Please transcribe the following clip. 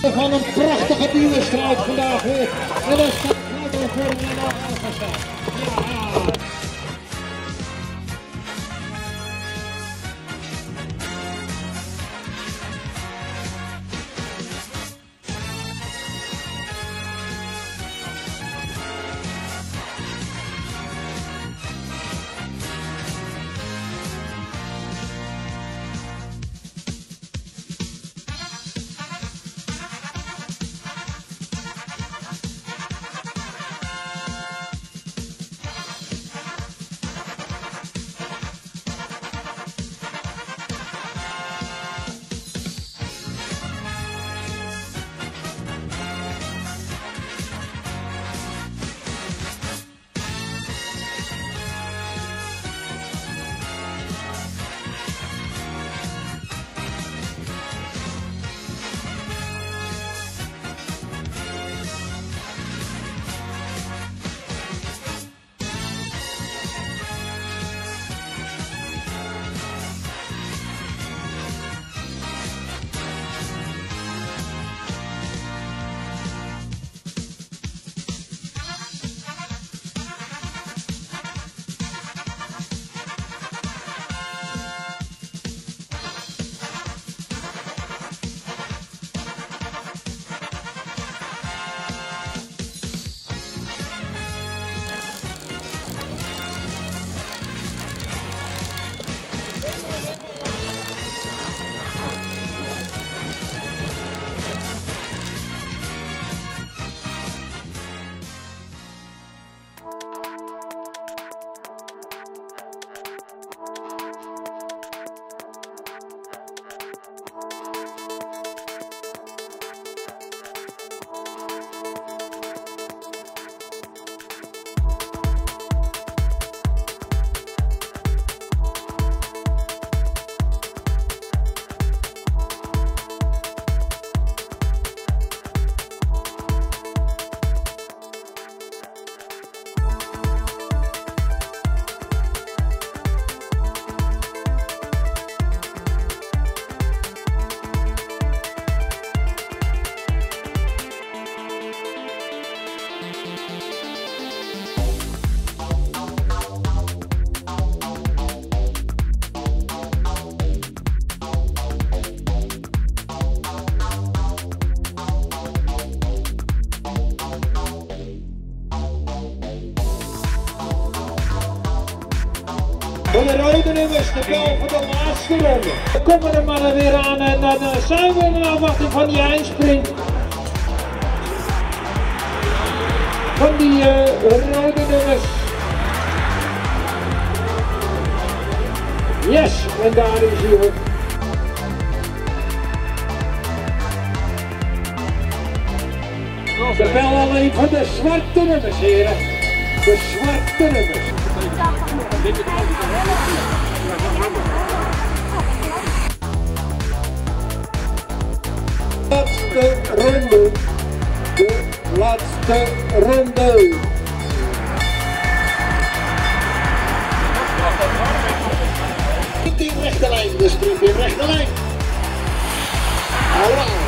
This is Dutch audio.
Van een prachtige duurstrijd vandaag weer. En dat staat voor de Alphenstein. Ja. Voor de rode nummers, de bel voor de laatste ronde. Dan komen de mannen weer aan en dan zijn we in de afwachting van die eindsprint. Van die rode nummers. Yes, en daar is hij ook. De bel alleen voor de zwarte nummers, heren. De zwarte nummers. Laatste ronde. De laatste ronde. Niet in rechte lijn, de sprint in rechte lijn. Hola.